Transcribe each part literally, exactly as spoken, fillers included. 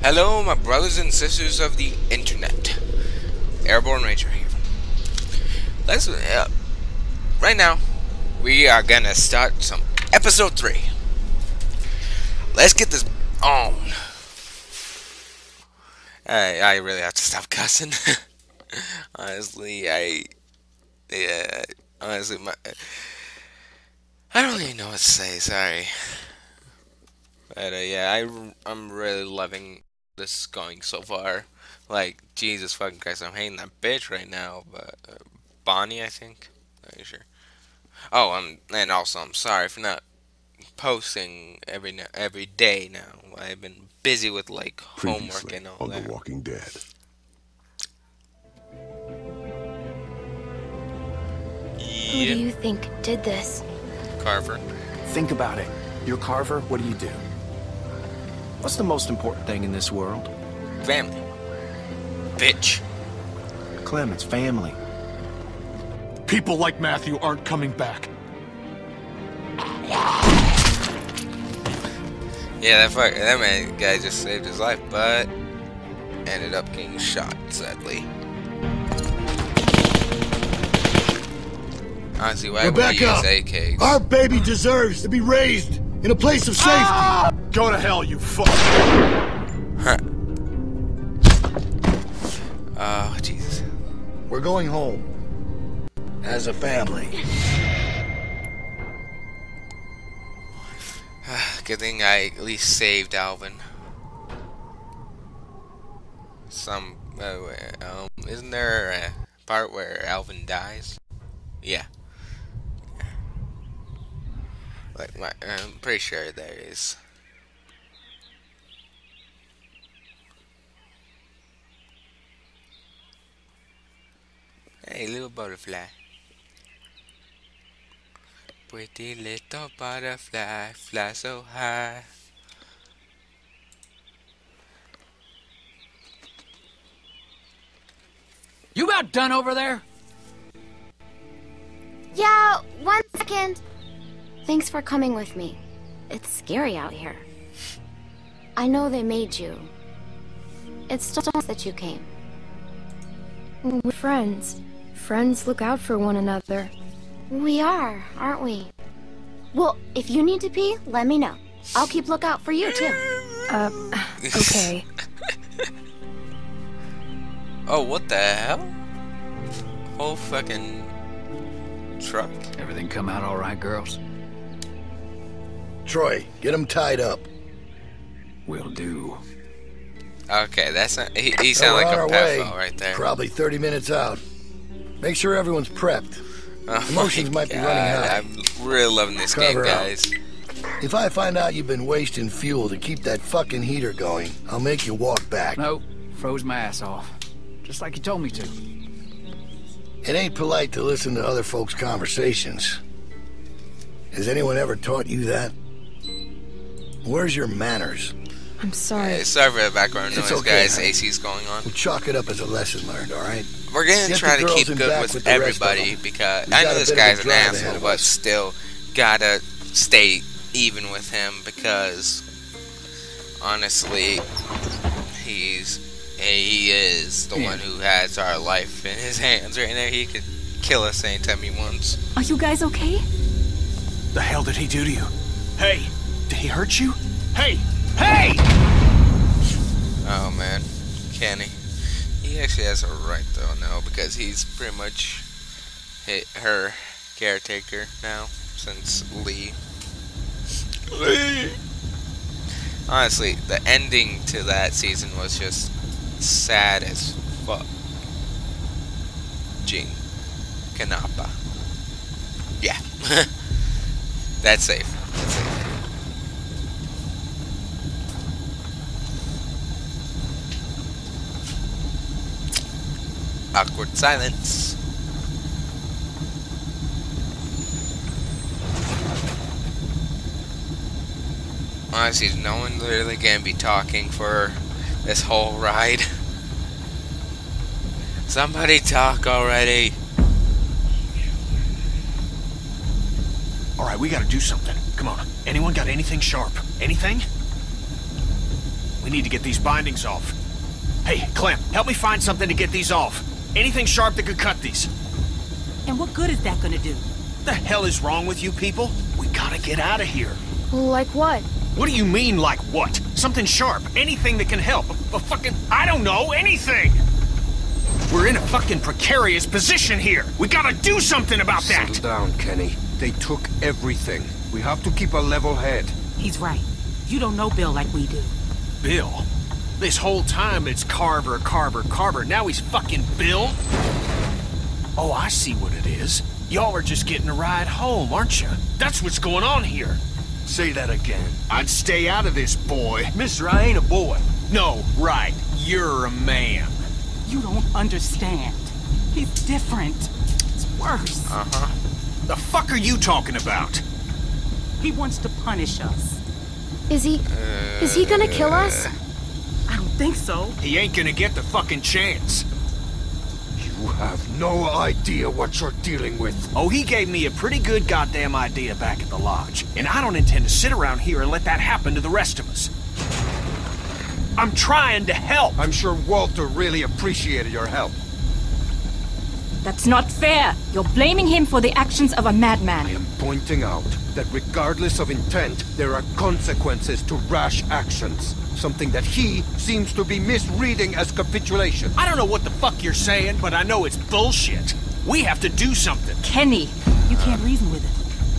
Hello, my brothers and sisters of the internet. Airborne Ranger here. Let's uh, right now we are gonna start some episode three. Let's get this on. I I really have to stop cussing. Honestly, I yeah. Honestly, my I don't even know what to say. Sorry, but uh, yeah, I I'm really loving this going so far. Like, Jesus fucking Christ, I'm hating that bitch right now, but uh, Bonnie, I think. Not sure. Oh, um, and also I'm sorry for not posting every no- every day now. I've been busy with like homework Previously and all on that. The Walking Dead. Who do you think did this? Carver. Think about it. You're Carver, what do you do? What's the most important thing in this world? Family. Bitch. Clem, it's family. People like Matthew aren't coming back. Yeah, that fuck, that man guy just saved his life, but ended up getting shot, sadly. Honestly, why would you use A Ks? Our baby deserves to be raised in a place of safety. Ah! Go to hell, you fuck. Huh. Oh, Jesus. We're going home as a family. Good thing I at least saved Alvin. Some, uh, um, isn't there a part where Alvin dies? Yeah. Like, my, I'm pretty sure there is. Hey, little butterfly. Pretty little butterfly, fly so high. You about done over there? Yeah, one second. Thanks for coming with me. It's scary out here. I know they made you. It's still nice that you came. We're friends. Friends look out for one another. We are, aren't we? Well, if you need to pee, let me know. I'll keep lookout for you, too. Uh, okay. Oh, what the hell? Whole fucking truck. Everything come out all right, girls? Troy, get him tied up. Will do. Okay, that's not, he, he So sounded we're like on a our way. pedophile right there. Probably thirty minutes out. Make sure everyone's prepped. Oh Emotions my might be God, running high. I'm really loving this game, Cover out. guys. If I find out you've been wasting fuel to keep that fucking heater going, I'll make you walk back. Nope. Froze my ass off. Just like you told me to. It ain't polite to listen to other folks' conversations. Has anyone ever taught you that? Where's your manners? I'm sorry. Hey, sorry for the background It's noise, okay, guys. honey. A C's going on. We'll chalk it up as a lesson learned, all right? We're gonna Get try the to girls keep in good back with, with the rest of everybody them. because We I got know a this bit of a guy's an drive ahead asshole, of but us. still gotta stay even with him because honestly, he's he is the Yeah. one who has our life in his hands right now. He could kill us anytime he wants. Are you guys okay? The hell did he do to you? Hey, did he hurt you? Hey, hey! Oh man, can he? He actually has a right though now because he's pretty much hit her caretaker now since Lee. Lee. Honestly, the ending to that season was just sad as fuck. Jing Kanapa. Yeah, that's safe. That's safe. Awkward silence. Honestly, no one literally gonna be talking for this whole ride. Somebody talk already. Alright, we gotta do something. Come on. Anyone got anything sharp? Anything? We need to get these bindings off. Hey, Clem, help me find something to get these off. Anything sharp that could cut these. And what good is that gonna do? The hell is wrong with you people? We gotta get out of here. Like what? What do you mean, like what? Something sharp, anything that can help. A, a fucking, I don't know, anything! We're in a fucking precarious position here. We gotta do something about that! Settle down, Kenny. They took everything. We have to keep a level head. He's right. You don't know Bill like we do. Bill? This whole time it's Carver, Carver, Carver. Now he's fucking Bill? Oh, I see what it is. Y'all are just getting a ride home, aren't you? That's what's going on here. Say that again. I'd stay out of this, boy. Mister, I ain't a boy. No, right. You're a man. You don't understand. He's different. It's worse. Uh-huh. The fuck are you talking about? He wants to punish us. Is he... is he gonna kill us? I don't think so. He ain't gonna get the fucking chance. You have no idea what you're dealing with. Oh, he gave me a pretty good goddamn idea back at the lodge. And I don't intend to sit around here and let that happen to the rest of us. I'm trying to help. I'm sure Walter really appreciated your help. That's not fair. You're blaming him for the actions of a madman. I am pointing out that regardless of intent, there are consequences to rash actions. Something that he seems to be misreading as capitulation. I don't know what the fuck you're saying, but I know it's bullshit. We have to do something. Kenny, You can't reason with him.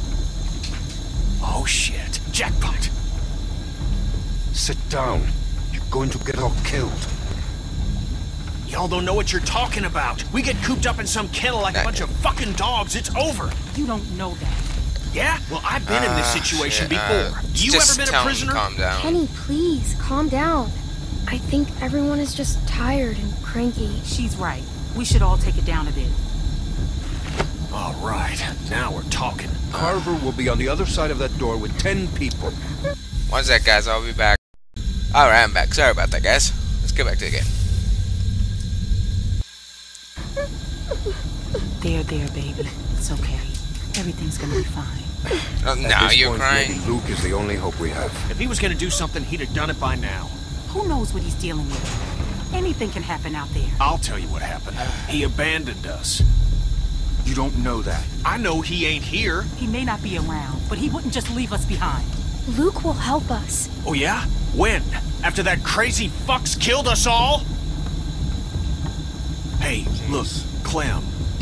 Oh shit. Jackpot. Sit down. You're going to get all killed. Y'all don't know what you're talking about. We get cooped up in some kennel like a bunch of fucking dogs, it's over. You don't know that. Yeah? Well, I've been in this Uh, situation shit, uh, before. You just ever been tell a him prisoner? to calm down. Kenny, please, calm down. I think everyone is just tired and cranky. She's right. We should all take it down a bit. All right, now we're talking. Carver will be on the other side of that door with ten people. One sec, guys. I'll be back. Alright, I'm back. Sorry about that, guys. Let's get back to the game. There, there, baby. It's okay. Everything's gonna be fine. Oh, At now this you're point, crying. maybe Luke is the only hope we have. If he was gonna do something, he'd have done it by now. Who knows what he's dealing with? Anything can happen out there. I'll tell you what happened. He abandoned us. You don't know that. I know he ain't here. He may not be around, but he wouldn't just leave us behind. Luke will help us. Oh yeah? When? After that crazy fucks killed us all? Hey, look, Clem.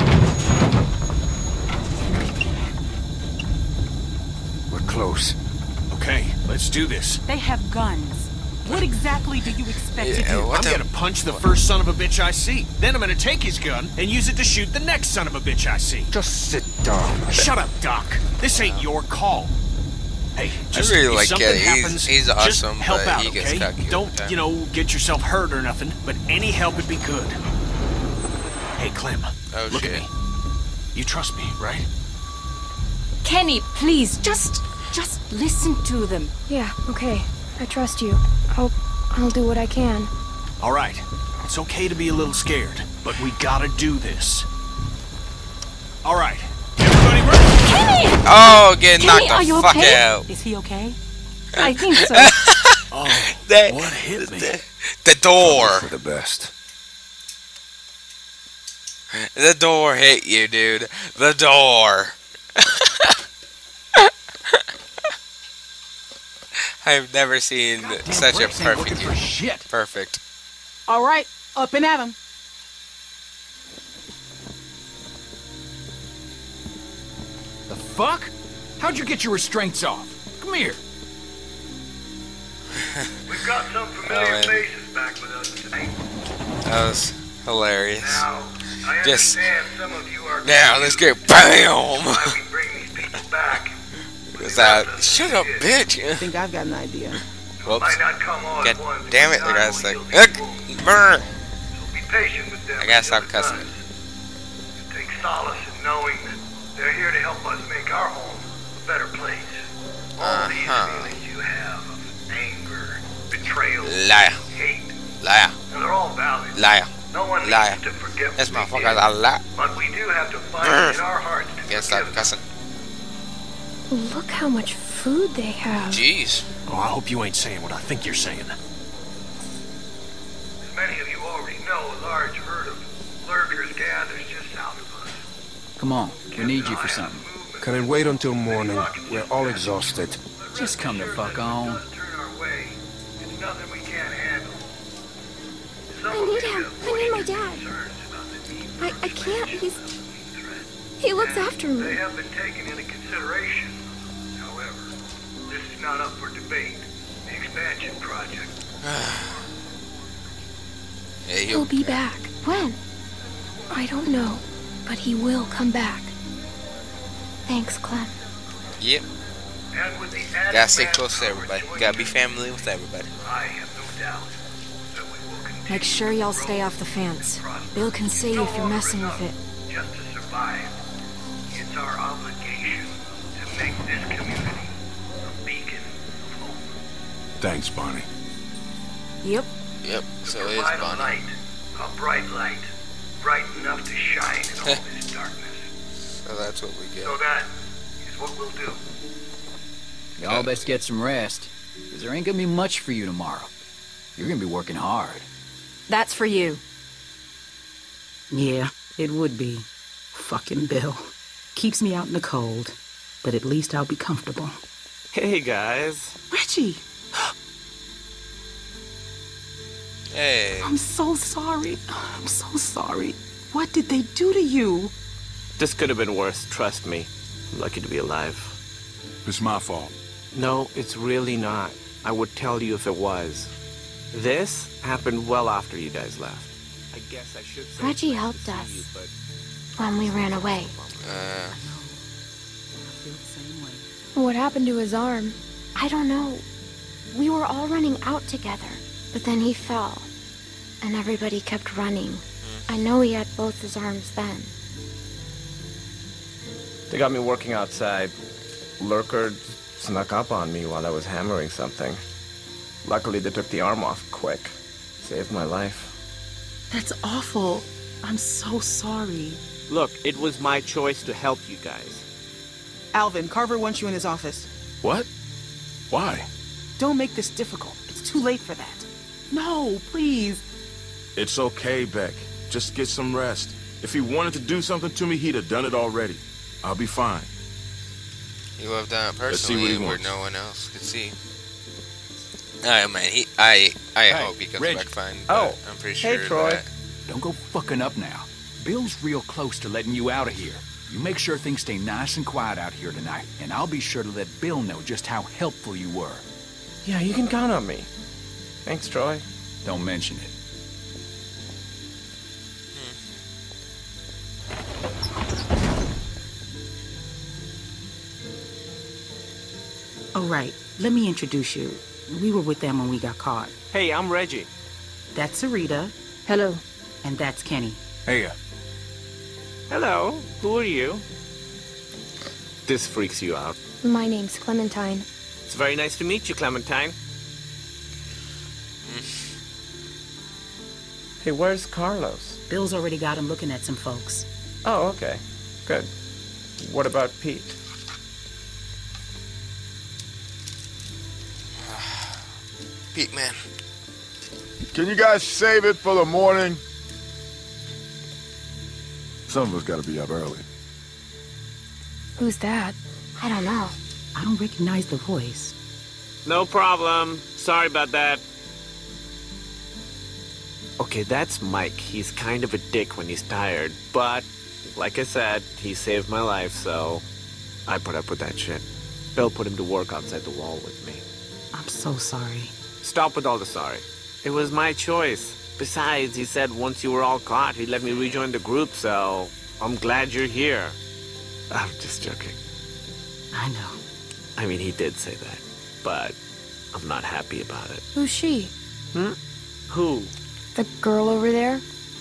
We're close. Okay, let's do this. They have guns. What exactly do you expect to Yeah, do? what I'm the- gonna punch the first son of a bitch I see. Then I'm gonna take his gun and use it to shoot the next son of a bitch I see. Just sit down. Shut up, Doc. This ain't your call. Hey, just really if like something it. He's- happens, he's just awesome, help but out, he gets okay? cocky all Don't, the time. you know, get yourself hurt or nothing, but any help would be good. Hey, Clem, Oh, look shit. at me. You trust me, right? Kenny, please, just, just listen to them. Yeah, okay. I trust you. I'll... I'll do what I can. All right. It's okay to be a little scared, but we gotta do this. All right. Everybody ready? Kenny! Oh, get Kenny, knocked are the you fuck okay? out. Is he okay? I think so. Oh, That- what hit me? The, the door. For the best. The door hit you, dude. The door. I've never seen such a Bricks ain't perfect working for shit. Perfect. All right, up and at him. The fuck? How'd you get your restraints off? Come here. We've got some Oh, familiar man. faces back with us tonight. That was hilarious. Now, I Just- understand some of you are Now let's get confused BAM! why we bring these people back. Is that shut up, bitch? I think I've got an idea. Whoops. Might not come all God at once. damn it! but I God gotta will say, heal Ugh, these wounds. brr. So be patient with them. I gotta stop until it's cussing. done. Take solace in knowing that they're here to help us make our home a better place. All these Uh-huh. feelings you have of anger, betrayal, Liar, hate, liar, and they're all valid. liar. No one Liar. needs to forget This what we motherfucker's did. a lie. But we do have to find Brr. it in our hearts to Gotta stop forgive them. cussing. Look how much food they have. Jeez. Oh, I hope you ain't saying what I think you're saying. of you already know, a large herd of lurkers gathers just south of us. Come on, we need you for something. Can it wait until morning? We're all exhausted. Just come the fuck on. Turn our way. It's nothing we can't handle. I need him. I need my dad. I, I can't. He's... He looks after me. They have been taken into consideration. However, this is not up for debate. The expansion project. Yeah, he'll, He'll be back. When? I don't know, but he will come back. Thanks, Clem. Yep. And with the added Gotta stay close to manpower everybody. joining Gotta be us, family with everybody. I have no doubt that we will continue Make sure y'all stay off the fence. Bill can see you if you're messing with it. just to survive. It's our obligation to make this community a beacon of hope. Thanks, Bonnie. Yep. Yep, so it is Provide a Bonnie. light, a bright light, bright enough to shine in all this darkness. So that's what we get. So that is what we'll do. Y'all best get some rest, because there ain't gonna be much for you tomorrow. You're gonna be working hard. That's for you. Yeah, it would be. Fucking Bill. Keeps me out in the cold, but at least I'll be comfortable. Hey, guys. Reggie! Hey. I'm so sorry. I'm so sorry. What did they do to you? This could have been worse, trust me. I'm lucky to be alive. It's my fault. No, it's really not. I would tell you if it was. This happened well after you guys left. I guess I should say Reggie it's nice helped to see us. you, but When we ran away. Uh, What happened to his arm? I don't know. We were all running out together, but then he fell. And everybody kept running. I know he had both his arms then. They got me working outside. Lurker snuck up on me while I was hammering something. Luckily, they took the arm off quick. Saved my life. That's awful. I'm so sorry. Look, it was my choice to help you guys. Alvin, Carver wants you in his office. What? Why? Don't make this difficult. It's too late for that. No, please. It's okay, Beck. Just get some rest. If he wanted to do something to me, he'd have done it already. I'll be fine. he would have done it Let's see what he personally where wants. no one else could see. I man, he, I, I Hey, hope he comes Reggie. back fine. Oh, but I'm pretty hey, sure Troy. that. Don't go fucking up now. Bill's real close to letting you out of here. You make sure things stay nice and quiet out here tonight, and I'll be sure to let Bill know just how helpful you were. Yeah, you can count on me. Thanks, Troy. Don't mention it. Oh, right. Let me introduce you. We were with them when we got caught. Hey, I'm Reggie. That's Sarita. Hello. And that's Kenny. Hey, uh, Hello. Who are you? This freaks you out. My name's Clementine. It's very nice to meet you, Clementine. Hey, where's Carlos? Bill's already got him looking at some folks. Oh, okay. Good. What about Pete? Pete, man. Can you guys save it for the morning? Some of us gotta be up early. Who's that? I don't know. I don't recognize the voice. No problem. Sorry about that. Okay, that's Mike. He's kind of a dick when he's tired, but like I said, he saved my life, so I put up with that shit. Bill put him to work outside the wall with me. I'm so sorry. Stop with all the sorry. It was my choice. Besides, he said once you were all caught, he'd let me rejoin the group, so I'm glad you're here. I'm just joking. I know. I mean, he did say that, but I'm not happy about it. Who's she? Hmm? Who? The girl over there?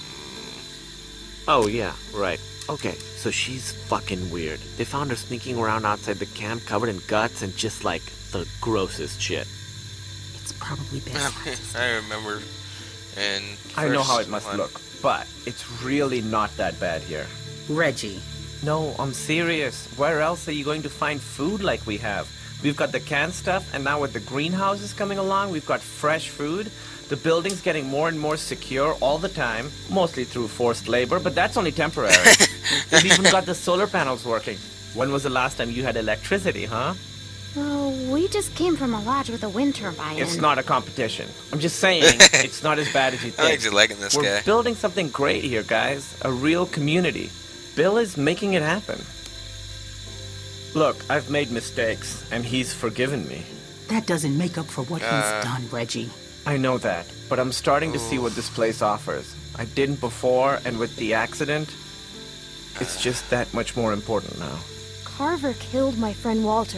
Oh, yeah, right. Okay, so she's fucking weird. They found her sneaking around outside the camp covered in guts and just like the grossest shit. It's probably best. I remember. And I know how it first must one- look, but it's really not that bad here. Reggie. No, I'm serious. Where else are you going to find food like we have? We've got the canned stuff, and now with the greenhouses coming along, we've got fresh food. The building's getting more and more secure all the time, mostly through forced labor, but that's only temporary. We've even got the solar panels working. When was the last time you had electricity, huh? Oh, we just came from a lodge with a wind turbine. It's and- not a competition. I'm just saying, it's not as bad as you I think. think you're liking this We're guy. building something great here, guys. A real community. Bill is making it happen. Look, I've made mistakes, and he's forgiven me. That doesn't make up for what Uh, he's done, Reggie. I know that, but I'm starting to see what this place offers. I didn't before, and with the accident, it's just that much more important now. Carver killed my friend Walter.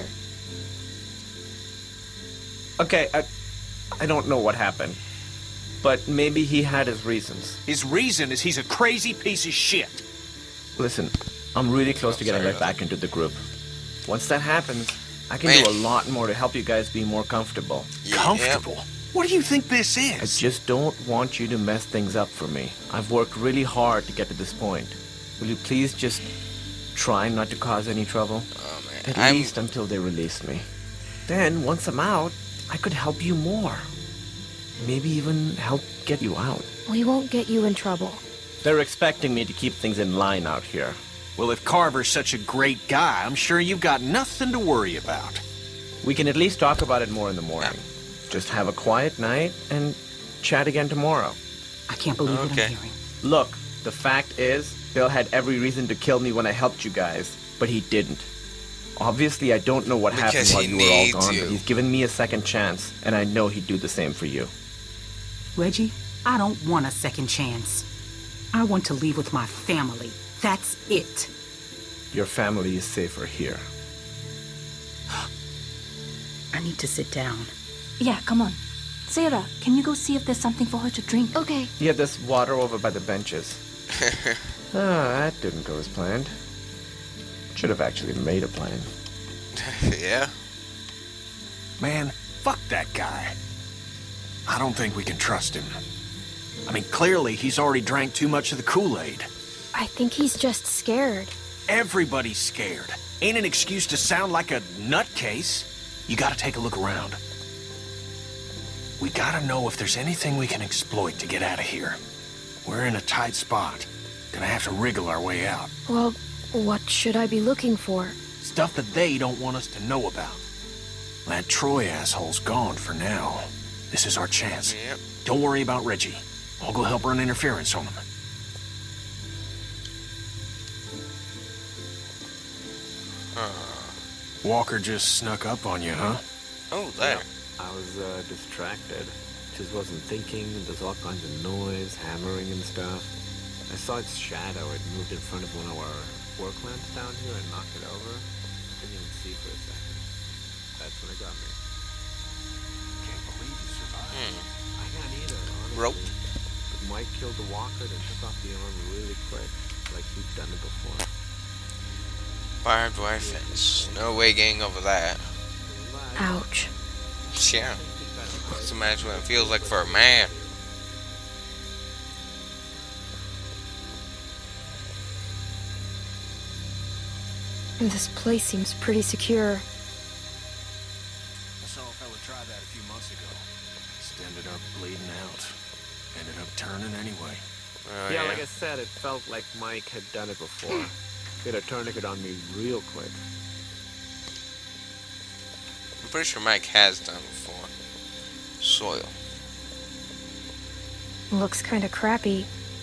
Okay, I, I don't know what happened, but maybe he had his reasons. His reason is he's a crazy piece of shit. Listen, I'm really close to getting sorry right about back into the group. Once that happens, I can Man. do a lot more to help you guys be more comfortable. Comfortable? What do you think this I is? just don't want you to mess things up for me. I've worked really hard to get to this point. Will you please just try not to cause any trouble? Oh man, At I'm least until they release me. Then, once I'm out, I could help you more. Maybe even help get you out. We won't get you in trouble. They're expecting me to keep things in line out here. Well, if Carver's such a great guy, I'm sure you've got nothing to worry about. We can at least talk about it more in the morning. Just have a quiet night and chat again tomorrow. I can't believe what Okay. I'm hearing. Look, the fact is, Bill had every reason to kill me when I helped you guys, but he didn't. Obviously, I don't know what Because happened while he you were all needs gone, you. but he's given me a second chance, and I know he'd do the same for you. Reggie, I don't want a second chance. I want to leave with my family. That's it. Your family is safer here. I need to sit down. Yeah, come on. Sarah, can you go see if there's something for her to drink? Okay. Yeah, there's water over by the benches. Ah, that didn't go as planned. Should have actually made a plan. yeah. Man, fuck that guy. I don't think we can trust him. I mean, clearly he's already drank too much of the Kool-Aid. I think he's just scared. Everybody's scared. Ain't an excuse to sound like a nutcase. You gotta take a look around. We gotta know if there's anything we can exploit to get out of here. We're in a tight spot. Gonna have to wriggle our way out. Well, what should I be looking for? Stuff that they don't want us to know about. That Troy asshole's gone for now. This is our chance. Yep. Don't worry about Reggie. I'll go help run interference on him. Walker just snuck up on you, huh? Oh, there. I was uh, distracted. Just wasn't thinking. There's all kinds of noise, hammering and stuff. I saw its shadow. It moved in front of one of our work lamps down here and knocked it over. Didn't even see for a second. That's when it got me. Can't believe you survived. Hmm. I can't either, honestly. Rope. But Mike killed the walker, then took off the arm really quick, like he'd done it before. Barbed wire fence. No way getting over that. Ouch. Yeah. Just imagine what it feels like for a man. This place seems pretty secure. I saw a fella try that a few months ago. Just ended up bleeding out. Ended up turning anyway. Oh, yeah, yeah. like I said, it felt like Mike had done it before. He had a tourniquet on me real quick. I'm pretty sure Mike has done before. Soil. Looks kind of crappy.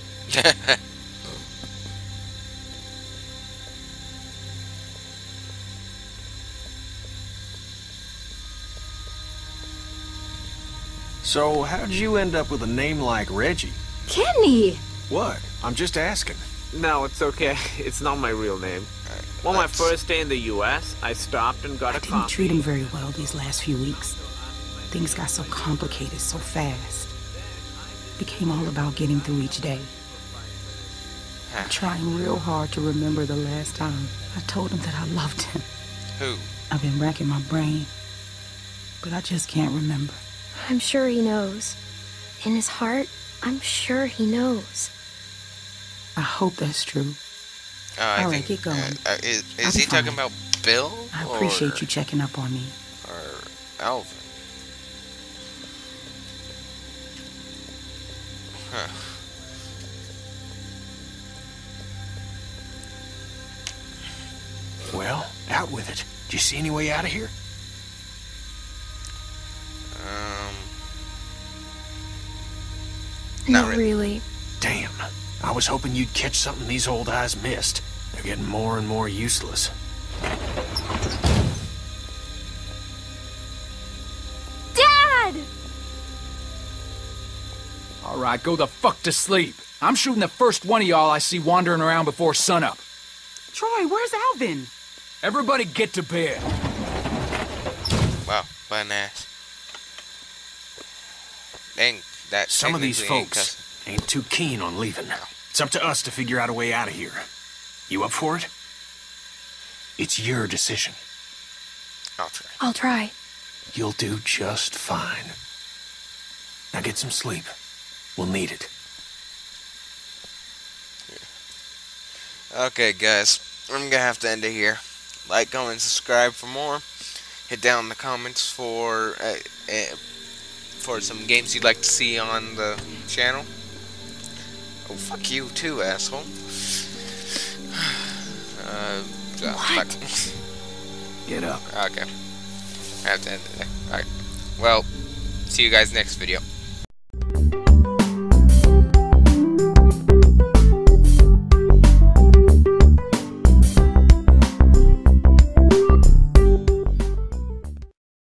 So, how'd you end up with a name like Reggie? Kenny! What? I'm just asking. No, it's okay. It's not my real name. On my first day in the U S, I stopped and got a Didn't coffee. treat him very well these last few weeks. Things got so complicated so fast. It became all about getting through each day. I'm trying real hard to remember the last time I told him that I loved him. Who? I've been racking my brain, but I just can't remember. I'm sure he knows. In his heart, I'm sure he knows. I hope that's true. Uh, I All right, think, get going. Uh, uh, is I'll is be he talking fine. about Bill? I or, appreciate you checking up on me. Or Alvin? out with it. Do you see any way out of here? Um... Not, Not really. really. Damn. I was hoping you'd catch something these old eyes missed. They're getting more and more useless. Dad! Alright, go the fuck to sleep. I'm shooting the first one of y'all I see wandering around before sunup. Troy, where's Alvin? Everybody get to bed. Wow, what an ass. Dang, that Some of these technically ain't folks cussing. ain't too keen on leaving. It's up to us to figure out a way out of here. You up for it? It's your decision. I'll try. I'll try. You'll do just fine. Now get some sleep. We'll need it. Okay, guys, I'm gonna have to end it here. Like, comment, subscribe for more. Hit down in the comments for uh, uh, for some games you'd like to see on the channel. Oh, fuck you too, asshole. Uh, What? fuck. Get up. Okay. I have to end it there. Alright. Well, see you guys next video.